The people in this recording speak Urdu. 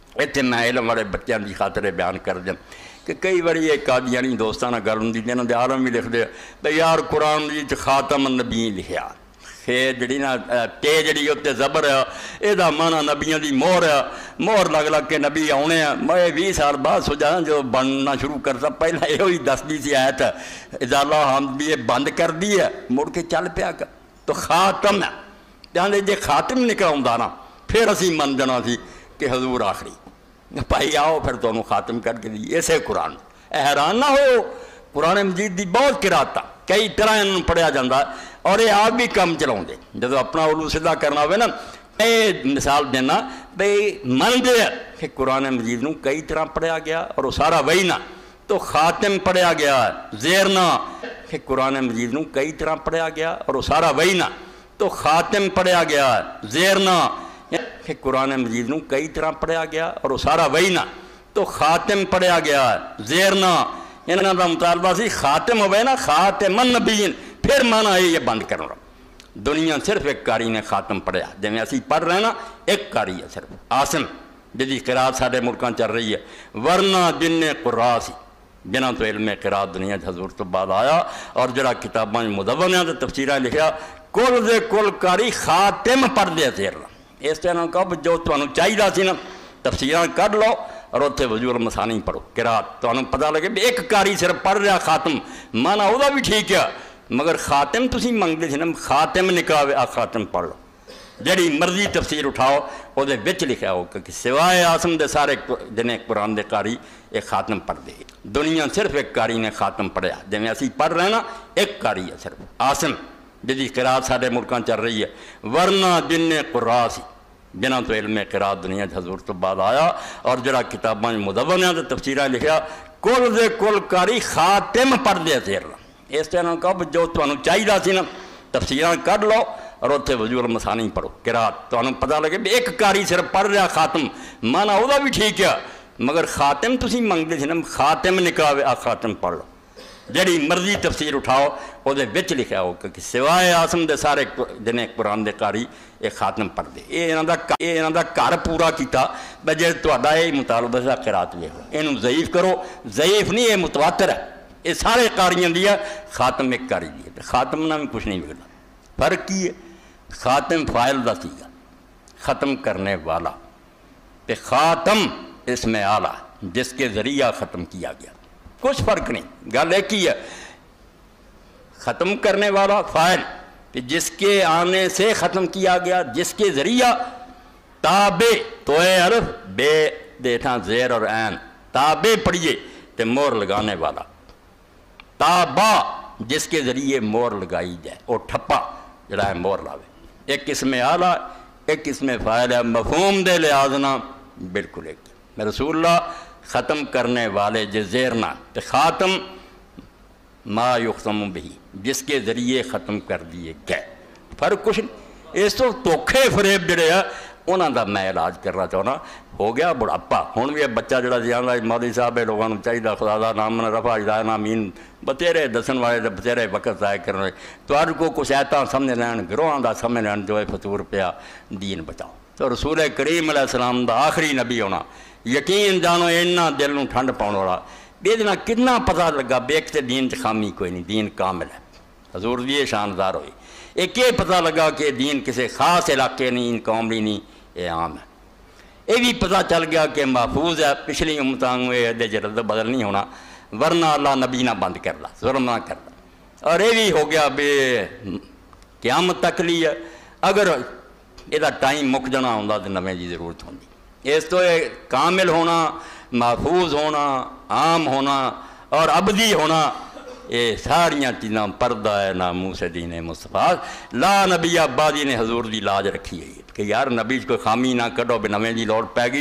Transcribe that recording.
اتنے میں علم والے بچوں کی خاطر بیان کر دیں کہ کئی باری یہ قادیانی دوستانہ گل ہوندی جنہاں دے عالم بھی لکھ دے بھئی یار قرآن دی خاتم النبیین لکھیا خیر جڑی نا تے جڑی اتنے زبر ہے یہ معنی نبیاں دی مہر ہے مہر لگ لگ کے نبی آنے ہیں میں 20 سال بعد سوچا جو بننا شروع کرتا پہلا یہ ہوئی 10 سی آیت ہے اذا اللہ حمد بھی یہ بند کر دی ہے مڑ کے چل پیا کر تو خاتم ہے جہاں جے خاتم نکل آؤں نا پھر اسی من جانا سی کہ حضور آخری بھائی آؤ پھر تمہیں خاتم کر کے دی اسے قرآن حیران نہ ہو قرآن مجید دی بہت قرات کئی طرح انہوں پڑھیا جاتا اور یہ آپ بھی کم چلاؤں دے جب اپنا علو سیدھا کرنا ہوئے نا میں مثال دینا بھئی من دے کہ قرآن مجید نو کئی طرح پڑھیا گیا اور وہ سارا وہی نہ تو خاتم پڑھیا گیا زیرنا کہ قرآن مجید نو کئی طرح پڑھیا گیا اور وہ سارا وہی نہ تو خاتم پڑھیا گیا زیرنا کہ قرآن مجید نو کئی طرح پڑھیا گیا اور وہ سارا وہی نہ تو خاتم پڑھیا گیا زیرنا انہاں دا مطالبہ سی خاتم ہوئے نا خاتم النبیین پھر مانا ہے یہ بند کرنا دنیا صرف ایک قاری نے خاتم پڑھیا جب میں اسی پڑھ رہے ہیں نا ایک قاری ہے صرف عاصم جدی قرات سارے ملکان چل رہی ہے ورنہ جن قرآ سی جنہاں تو علم قرات دنیا حضور تو بعد آیا اور جڑا کتاباں مدون ہیں تو تفسیرہ لکھیا کل دے کل قاری خاتم پڑھ دے زیرنا اس طرح کہا جو تمہیں چاہیے سی نا تفسیرہ کر لو اور اتنے وضو المثانی پڑھو قرات تو پتہ لگے بھی ایک قاری صرف پڑھ رہا خاتم مانا وہ بھی ٹھیک ہے مگر خاتم تسی منگتے تھے نا خاتم نکاوے آ خاتم پڑھ لو جڑی مرضی تفسیر اٹھاؤ وہ دے وچ لکھا ہو کہ سوائے عاصم دے سارے جنہیں قرآن دے قاری ایک خاتم پڑھ دے دنیا صرف ایک قاری نے خاتم پڑھیا جب میں اسی پڑھ رہے ہیں نا ایک قاری ہے صرف عاصم جدی قرات سارے ملکان چل رہی ہے ورنہ جن قرآ سی جنہاں تو علم قرات دنیا حضور تو بعد آیا اور جڑا کتاباں مدون ہیں تو تفسیرہ لکھیا کل دے کل قاری خاتم پڑھ دے زیرنا اس طرح کہا جو تمہیں چاہیے سی نا تفسیرہ کر لو اور اتنے وضو المثانی پڑھو قرات تو پتہ لگے بھی ایک قاری صرف پڑھ رہا خاتم مانا وہ بھی ٹھیک ہے مگر خاتم تسی منگتے تھے نا خاتم نکاوے آ خاتم پڑھ لو جڑی مرضی تفسیر اٹھاؤ وہ دے وچ لکھا ہو کہ سوائے عاصم دے سارے جنہیں قرآن دے قاری ایک خاتم پڑھ دے یہ انہاں دا گھر پورا کیتا بجے تہاڈا یہ مطالبہ سا قرات لے ہو یہ ضعیف کرو ضعیف نہیں یہ متواتر ہے یہ سارے قاریاں دیا خاتم ایک قاری دیا خاتم نہ بھی کچھ نہیں بگڑا فرق کی ہے خاتم فاعل دا سیگا ختم کرنے والا تے خاتم اسم اعلیٰ جس کے ذریعہ ختم کیا گیا کچھ فرق نہیں گل ایک ہی ہے ختم کرنے والا فاعل جس کے آنے سے ختم کیا گیا جس کے ذریعہ تابع توئے عرف بے دیٹھاں زیر اور عین تابع پڑھیے تے مور لگانے والا تابع جس کے ذریعے مور لگائی جائے اور ٹھپا جڑا ہے مور لاوے ایک اسم اعلیٰ ایک اسم فاعل ہے مفہوم دے لحاظنا بالکل ایک میں رسول اللہ ختم کرنے والے زیرنا تے خاتم ما یختم بھی جس کے ذریعے ختم کر دیے گئے فرق کچھ نہیں اس تو دھوکھے فریب جڑے ہیں انہاں دا میں علاج کرنا چاہنا ہو گیا بڑھاپا ہوں بھی بچہ جڑا جانا مولوی صاحب لوگوں کو چاہیے خدا دا نام رفع ہدایت امین بتھیرے دسن والے بتھیرے وقت ضائع کرنے تو ہر کو کچھ ایتاں سمجھ لین گروہاں دا سمجھ لین جو ہے فطور پیا دین بچاؤ تو رسول کریم علیہ السلام دا آخری نبی ہونا یقین جانو اینا دل نو ٹھنڈ پاؤن والا بیدنا کتنا پتہ لگا بیک تے دین چ خامی کوئی نہیں دین کامل ہے حضور بھی شاندار ہوئی ایک یہ پتہ لگا کہ دین کسی خاص علاقے نہیں قوم نہیں یہ عام ہے یہ بھی پتہ چل گیا کہ محفوظ ہے پچھلی امتاں دے رد بدل نہیں ہونا ورنہ اللہ نبی نہ بند کر لا ظلم نہ کر لا اور یہ بھی ہو گیا بے قیامت تک لی ہے اگر یہ ٹائم مک جانا ہوتا تو نویں کی ضرورت ہوتی اس تو کامل ہونا محفوظ ہونا عام ہونا اور ابدی ہونا یہ ساریاں چیزاں پردہ ہے ناموس دین مصطفیٰ لا نبی آبادی نے حضور دی لاج رکھی ہے کہ یار نبی کوئی خامی نہ کڈو بے نویں دی لوڑ پہ گئی